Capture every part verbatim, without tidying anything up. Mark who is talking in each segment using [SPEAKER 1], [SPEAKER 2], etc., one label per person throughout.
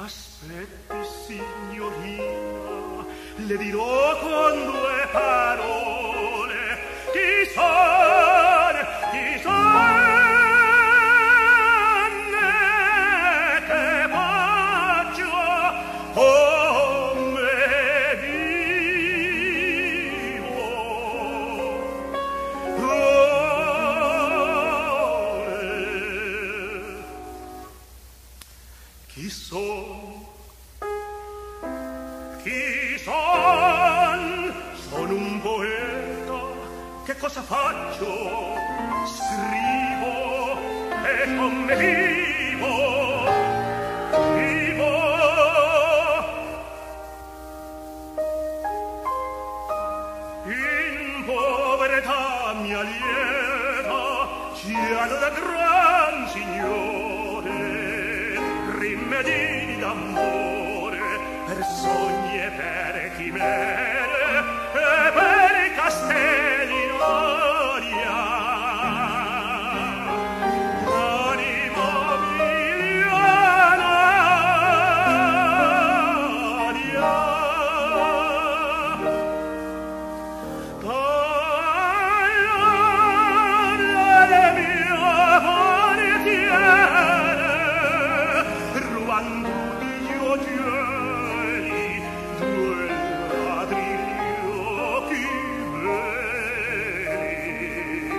[SPEAKER 1] Aspetti, signorina, le dirò con due parole chi son, chi son e che faccio, come vivo. Ore, chi son? Chi son? Sono un poeta. Che cosa faccio? Scrivo e come vivo. Vivo. In povertà mia lieta ciano da gran signore rimedi d'amore per sogni e per chimere e per castelli noria. Anima mia noria, parlare mia fortiere, ruando Dio cieli, due ladri occhi veri.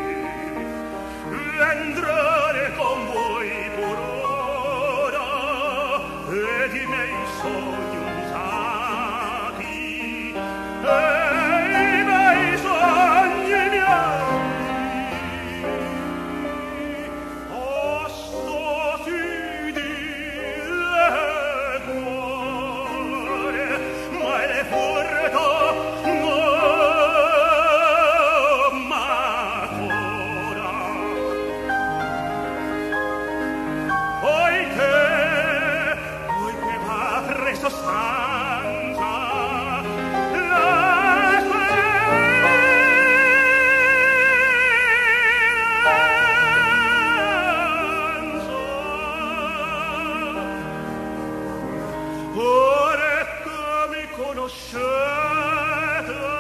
[SPEAKER 1] Entrare con voi per ora ed i miei sogni usati e i miei sogni miei. Osto si dileguore, ma le furto non m'ancora. Poiché, poiché va preso stanza la speranza. Ora che mi conoscete